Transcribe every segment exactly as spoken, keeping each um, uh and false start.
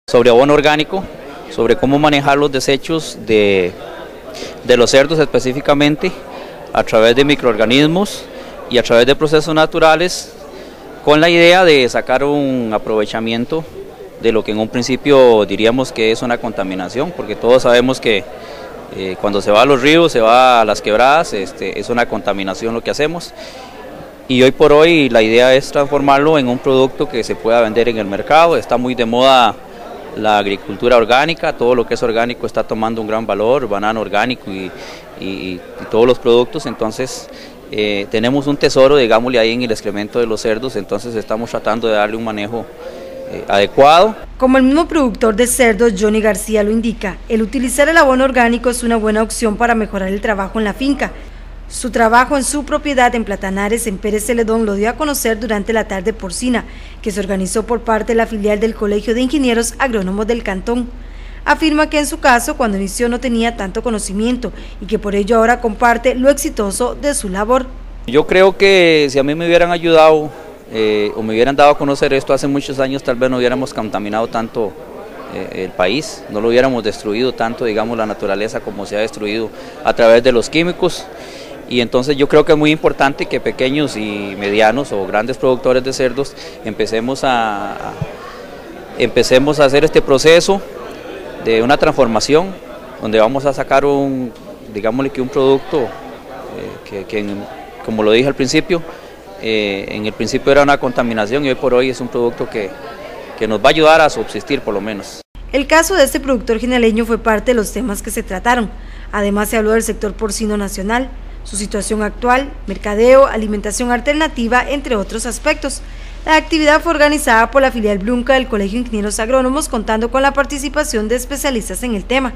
Sobre abono orgánico, sobre cómo manejar los desechos de, de los cerdos específicamente a través de microorganismos y a través de procesos naturales, con la idea de sacar un aprovechamiento de lo que en un principio diríamos que es una contaminación, porque todos sabemos que eh, cuando se va a los ríos, se va a las quebradas, este, es una contaminación lo que hacemos. Y hoy por hoy la idea es transformarlo en un producto que se pueda vender en el mercado. Está muy de moda la agricultura orgánica, todo lo que es orgánico está tomando un gran valor, banano orgánico y, y, y todos los productos. Entonces eh, tenemos un tesoro, digámosle, ahí en el excremento de los cerdos, entonces estamos tratando de darle un manejo eh, adecuado. Como el mismo productor de cerdos, Johnny García, lo indica, el utilizar el abono orgánico es una buena opción para mejorar el trabajo en la finca. Su trabajo en su propiedad en Platanares, en Pérez Celedón, lo dio a conocer durante la tarde porcina, que se organizó por parte de la filial del Colegio de Ingenieros Agrónomos del Cantón. Afirma que en su caso, cuando inició, no tenía tanto conocimiento y que por ello ahora comparte lo exitoso de su labor. Yo creo que si a mí me hubieran ayudado eh, o me hubieran dado a conocer esto hace muchos años, tal vez no hubiéramos contaminado tanto eh, el país, no lo hubiéramos destruido tanto, digamos, la naturaleza como se ha destruido a través de los químicos. Y entonces yo creo que es muy importante que pequeños y medianos o grandes productores de cerdos empecemos a, a, empecemos a hacer este proceso de una transformación, donde vamos a sacar un, digámosle que un producto eh, que, que en, como lo dije al principio, eh, en el principio era una contaminación y hoy por hoy es un producto que, que nos va a ayudar a subsistir por lo menos. El caso de este productor jinaleño fue parte de los temas que se trataron. Además se habló del sector porcino nacional, su situación actual, mercadeo, alimentación alternativa, entre otros aspectos. La actividad fue organizada por la filial Blunca del Colegio de Ingenieros Agrónomos, contando con la participación de especialistas en el tema.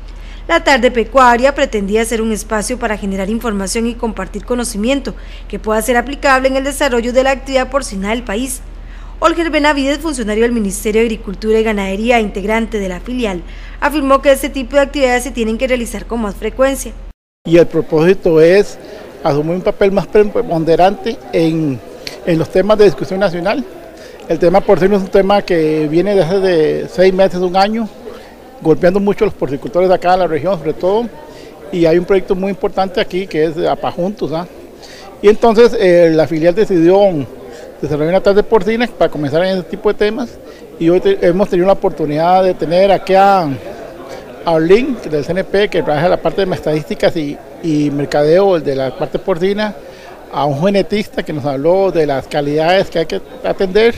La tarde pecuaria pretendía ser un espacio para generar información y compartir conocimiento que pueda ser aplicable en el desarrollo de la actividad porcina del país. Olger Benavides, funcionario del Ministerio de Agricultura y Ganadería e integrante de la filial, afirmó que este tipo de actividades se tienen que realizar con más frecuencia. Y el propósito es asumir un papel más preponderante en, en los temas de discusión nacional. El tema porcino es un tema que viene desde de seis meses, un año, golpeando mucho a los porcicultores de acá de la región sobre todo, y hay un proyecto muy importante aquí que es Apajuntos, ¿ah? Y entonces eh, la filial decidió desarrollar una tarde porcina para comenzar en ese tipo de temas, y hoy te, hemos tenido la oportunidad de tener aquí a a Orlín del C N P, que trabaja la parte de estadísticas y, y mercadeo de la parte porcina, a un genetista que nos habló de las calidades que hay que atender,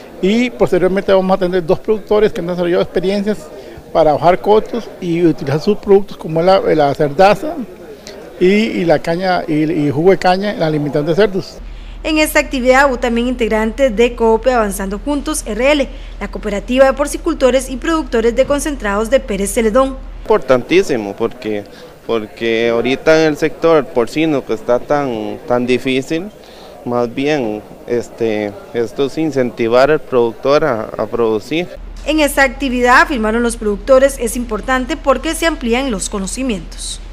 y posteriormente vamos a atender dos productores que han desarrollado experiencias para bajar costos y utilizar sus productos como la, la cerdaza y, y la caña y, y jugo de caña en la alimentación de cerdos. En esta actividad hubo también integrantes de COOPE Avanzando Juntos R L, la cooperativa de porcicultores y productores de concentrados de Pérez Celedón. Importantísimo porque, porque ahorita en el sector porcino que está tan, tan difícil, más bien este, esto es incentivar al productor a, a producir. En esta actividad, afirmaron los productores, es importante porque se amplían los conocimientos.